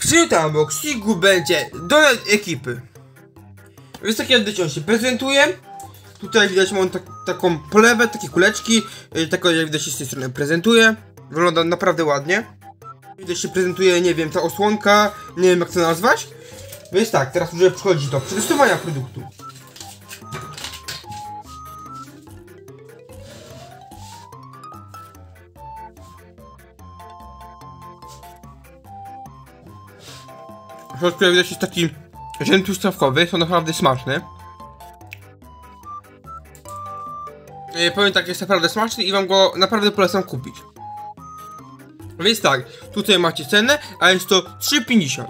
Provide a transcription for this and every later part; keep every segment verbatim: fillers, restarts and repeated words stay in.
Przy tym unboxingu będzie donat ekipy. Więc tak jak on się prezentuje. Tutaj widać mam tak, taką polewę, takie kuleczki. Tak jak widać się z tej strony prezentuje. Wygląda naprawdę ładnie. Widać się prezentuje, nie wiem, ta osłonka. Nie wiem jak to nazwać. Więc tak, teraz możemy przechodzić do przetestowania produktu. W środku jak widać jest taki zieleń truskawkowy, są naprawdę smaczne. E, powiem tak, jest naprawdę smaczny i wam go naprawdę polecam kupić. Więc tak, tutaj macie cenę, a jest to trzy pięćdziesiąt.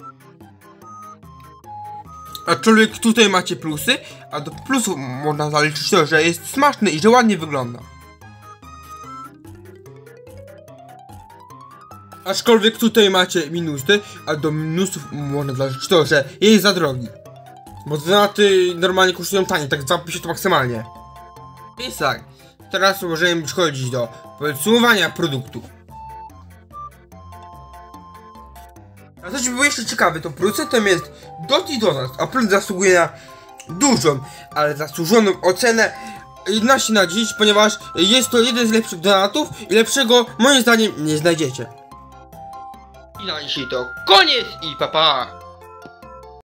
Aczkolwiek tutaj macie plusy, a do plusów można zaliczyć to, że jest smaczny i że ładnie wygląda. Aczkolwiek tutaj macie minusy, a do minusów można zaliczyć to, że jest za drogi. Bo donaty normalnie kosztują taniej, tak dwa pięćdziesiąt maksymalnie. Więc tak, teraz możemy przechodzić do podsumowania produktu. A coś by było jeszcze ciekawe, to producentem jest Dot i Donut, a produkt zasługuje na dużą, ale zasłużoną ocenę jedenaście na dziesięć, ponieważ jest to jeden z lepszych donatów i lepszego moim zdaniem nie znajdziecie. I na dzisiaj to koniec i pa pa!